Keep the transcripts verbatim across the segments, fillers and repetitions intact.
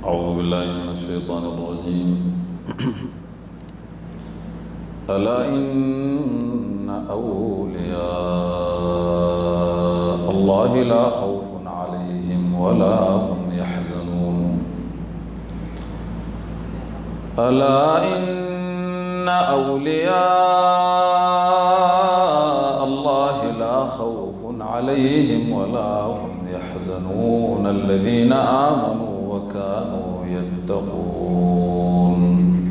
أعوذ بالله من الشيطان الرجيم. ألا إن أولياء الله لا خوف عليهم ولا هم يحزنون. ألا إن أولياء الله لا خوف عليهم ولا هم يحزنون الذين آمنوا وكانوا يتقون.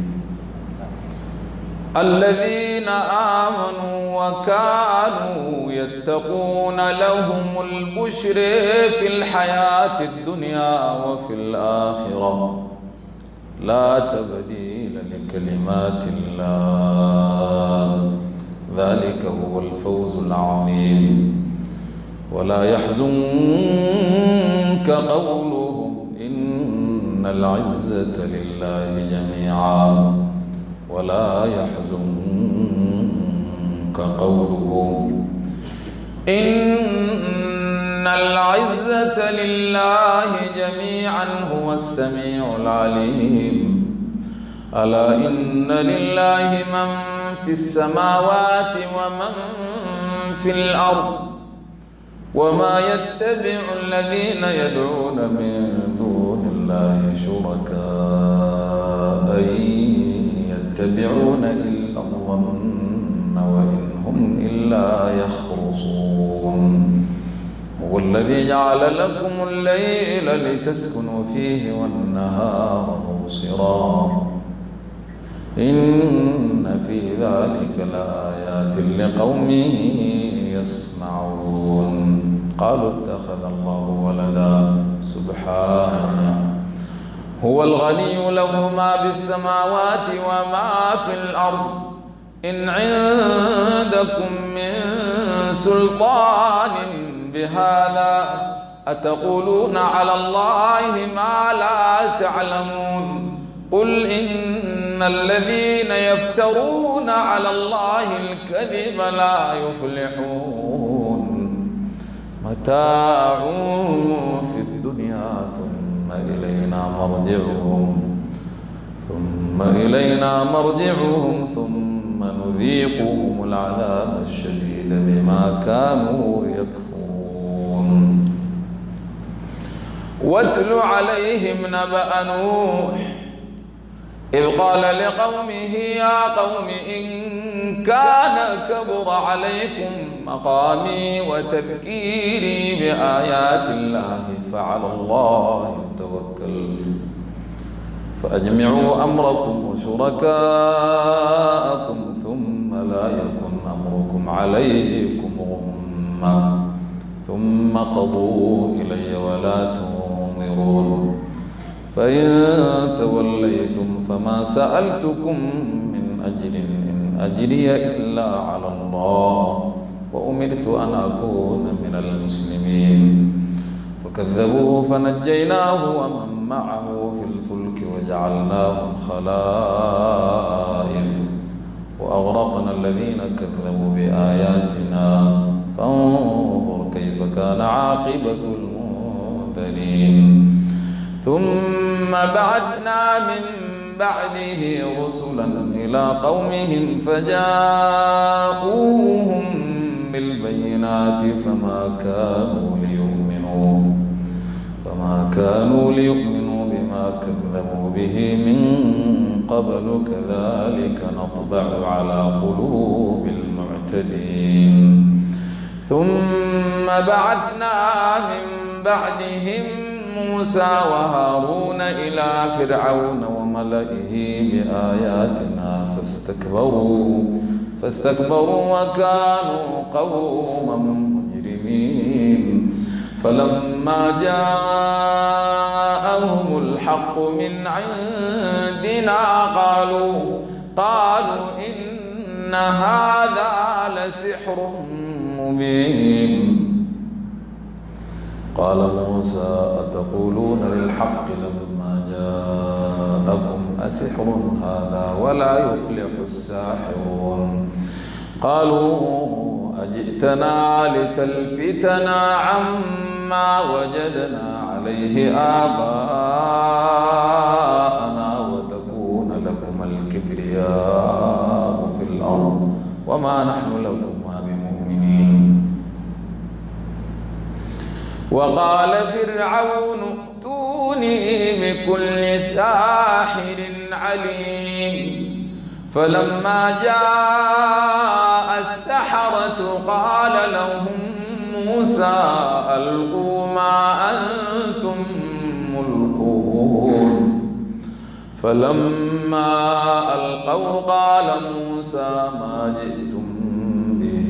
الذين آمنوا وكانوا يتقون لهم البشر في الحياة الدنيا وفي الآخرة لا تبديل لكلمات الله ذلك هو الفوز العظيم. ولا يحزنك قولهم إن العزة لله جميعا ولا يحزنك قولهم إن العزة لله جميعا هو السميع العليم. ألا إن لله من في السماوات ومن في الأرض وما يتبع الذين يدعون من دون الله شركاء يتبعون إلا الظن وإن هم إلا يخرصون. هو الذي جعل لكم الليل لتسكنوا فيه والنهار مبصرا إن في ذلك لآيات لقوم يسمعون. قالوا اتخذ الله ولدا سبحانه هو الغني له ما في السماوات وما في الأرض إن عندكم من سلطان بهذا أتقولون على الله ما لا تعلمون. قل إن الذين يفترون على الله الكذب لا يفلحون. متاع في الدنيا ثم إلينا مرجعهم ثم إلينا مرجعهم ثم نذيقهم العذاب الشديد بما كانوا يكفرون. واتل عليهم نبأ نوح إذ قال لقومه يا قوم إن كان كبر عليكم مقامي وتذكيري بآيات الله فعلى الله توكلت فأجمعوا أمركم وشركاءكم ثم لا يكن أمركم عليكم غمّا ثم قضوا إلي ولا تنظرون. فإن توليتم فما سألتكم من أجر إن أجري إلا على الله وأمرت أن أكون من المسلمين. فكذبوه فنجيناه ومن معه في الفلك وجعلناهم خلائف وأغرقنا الذين كذبوا بآياتنا فانظر كيف كان عاقبة المنذرين. ثم بعثنا من بعده رسلا إلى قومهم فجاءوهم بالبينات فما كانوا ليؤمنوا فما كانوا ليؤمنوا بما كذبوا به من قبل كذلك نطبع على قلوب المعتدين. ثم بعثنا من بعدهم موسى وهارون إلى فرعون وملئه بآياتنا فاستكبروا فاستكبروا وكانوا قوما مجرمين. فلما جاءهم الحق من عندنا قالوا قالوا إن هذا لسحر مبين. قال موسى أتقولون للحق لما جاءكم أسحر هذا ولا يفلح الساحرون. قالوا أجئتنا لتلفتنا عما وجدنا عليه آباءنا وتكون لكما الكبرياء في الأرض وما نحن لكما بمؤمنين. وقال فرعون ائتوني بكل ساحر عليم. فلما جاء السحرة قال لهم موسى ألقوا ما أنتم ملقون. فلما ألقوا قال موسى ما جئتم به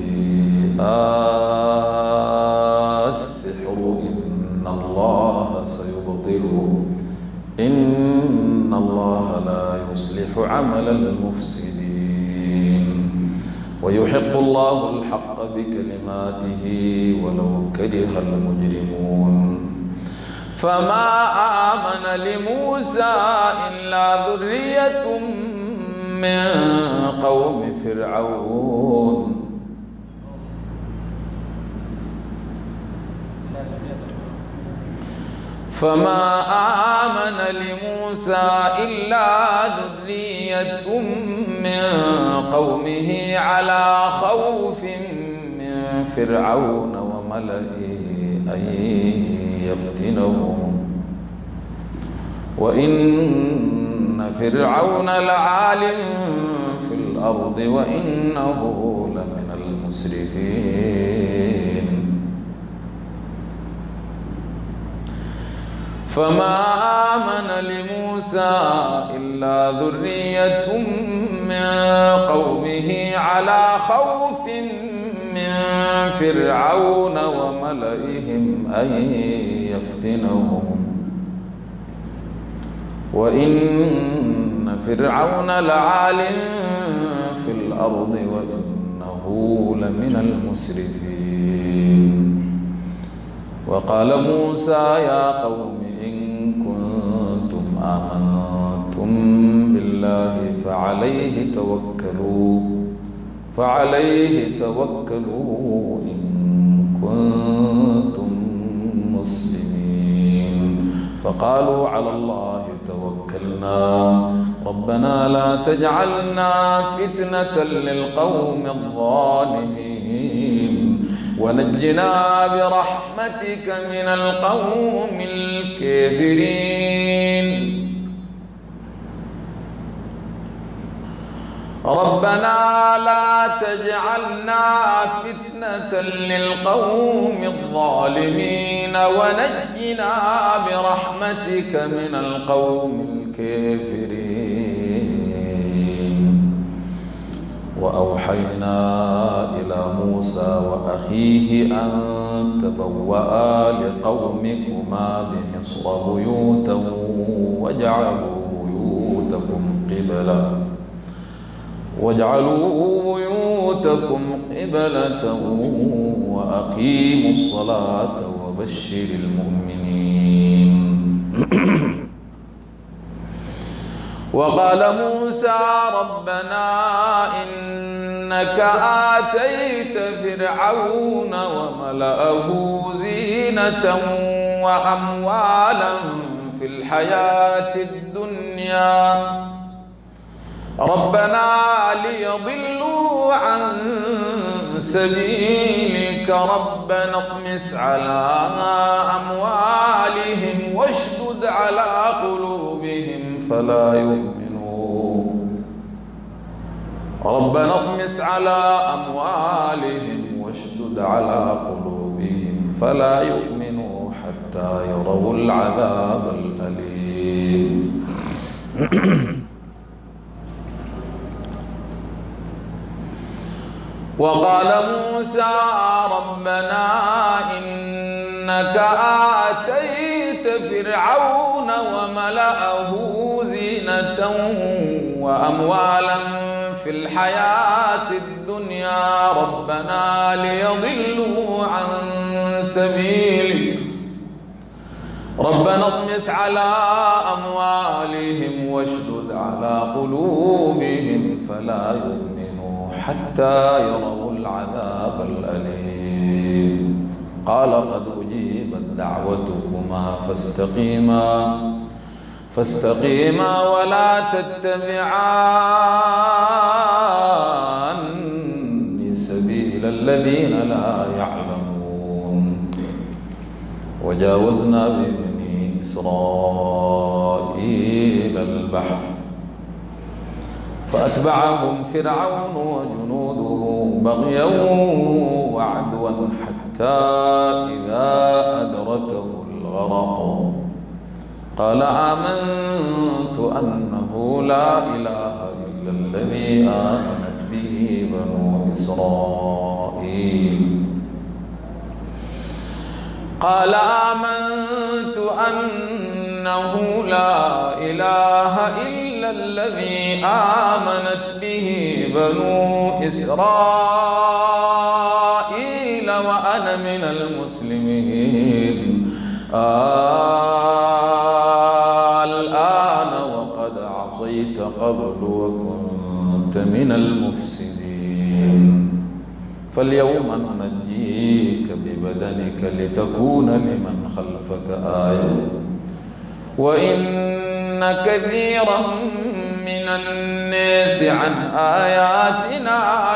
السحر إن الله سيبطله إن الله لا يصلح عمل المفسدين ويحق الله الحق بكلماته ولو كره المجرمون. فما آمن لموسى إلا ذرية من قوم فرعون فما آمن لموسى إلا ذرية من قومه على خوف من فرعون وملئه أن يفتنهم وإن فرعون لعال في الأرض وإنه لمن المسرفين. فما آمن لموسى إلا ذرية من قومه على خوف من فرعون وملئهم أن يفتنهم وإن فرعون لعال في الأرض وإنه لمن المسرفين. وقال موسى يا قوم إن كنتم آمنتم بالله فعليه توكلوا فعليه توكلوا إن كنتم مسلمين. فقالوا على الله توكلنا ربنا لا تجعلنا فتنة للقوم الظالمين ونجنا برحمتك من القوم الكافرين. ربنا لا تجعلنا فتنة للقوم الظالمين ونجنا برحمتك من القوم الكافرين. وأوحينا إلى موسى وأخيه أن تبوأ لقومكما بمصر بيوتا واجعلوا بيوتكم قبلة واجعلوا بيوتكم قبلة وأقيموا الصلاة وبشر المؤمنين. وقال موسى ربنا إنك آتيت فرعون وملأه زينة وأموالا في الحياة الدنيا ربنا ليضلوا عن سبيلك ربنا اطمس على أموالهم واشدد على قلوبهم فلا يؤمنوا ربنا اطمس على أموالهم واشدد على قلوبهم فلا يؤمنوا حتى يروا العذاب الأليم. وقال موسى ربنا إنك آتيت فرعون وملأه زينة وأموالا في الحياة الدنيا ربنا ليضلوا عن سبيلك ربنا اطمس على أموالهم واشدد على قلوبهم فلا يؤمنوا حتى يروا العذاب الأليم. قال قد أجيبت دعوتكما فاستقيما فاستقيما ولا تتبعان سبيل الذين لا يعلمون. وجاوزنا ببني إسرائيل البحر فأتبعهم فرعون وجنوده بغيا وعدوا حتى إذا أدركه الغرق قال آمنت أنه لا إله إلا الذي آمنت به بنو إسرائيل قال آمنت أنه لا إله إلا الذي آمنت به بنو إسرائيل وأنا من المسلمين. الآن وقد عصيت قبل وكنت من المفسدين فاليوم ننجيك ببدنك لتكون لمن خلفك آية وإن كثيرا من الناس عن آياتنا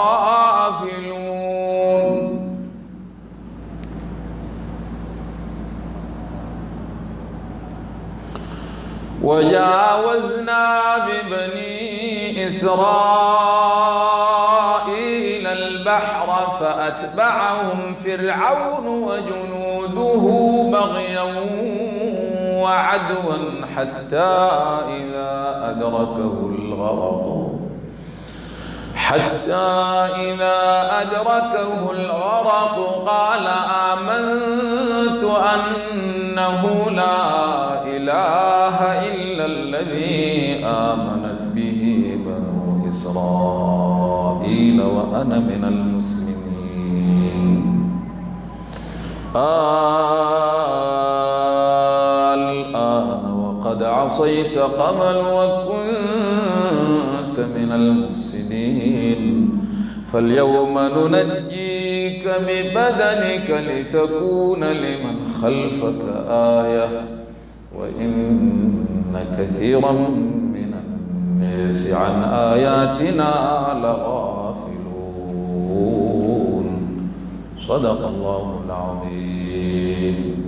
لغافلون. وجاوزنا ببني إسرائيل البحر فأتبعهم فرعون وجنوده بغيا وعدوا حتى إذا أدركه الغرق حتى إذا أدركه الغرق قال آمنت أنه لا إله إلا الذي آمنت به بنو إسرائيل وأنا من المسلمين. الآن وقد عصيت قبل وكنت من المفسدين فاليوم ننجيك ببدنك لتكون لمن خلفك آية وإن كثيرا من الناس عن آياتنا لغافلون. صدق الله العظيم.